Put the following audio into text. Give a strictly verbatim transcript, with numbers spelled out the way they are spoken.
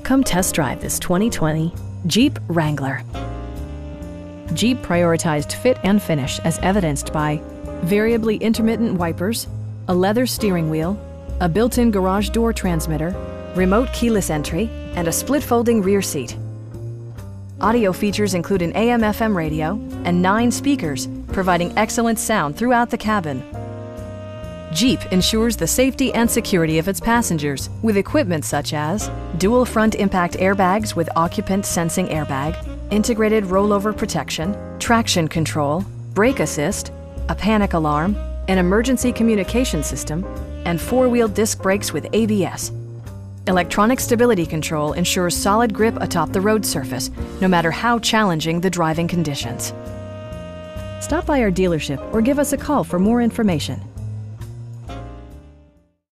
Come test drive this twenty twenty Jeep Wrangler. Jeep prioritized fit and finish as evidenced by variably intermittent wipers, a leather steering wheel, a built-in garage door transmitter, remote keyless entry, and a split-folding rear seat. Audio features include an A M F M radio and nine speakers, providing excellent sound throughout the cabin. Jeep ensures the safety and security of its passengers with equipment such as dual front impact airbags with occupant sensing airbag, integrated rollover protection, traction control, brake assist, a panic alarm, an emergency communication system, and four-wheel disc brakes with A B S. Electronic stability control ensures solid grip atop the road surface, no matter how challenging the driving conditions. Stop by our dealership or give us a call for more information.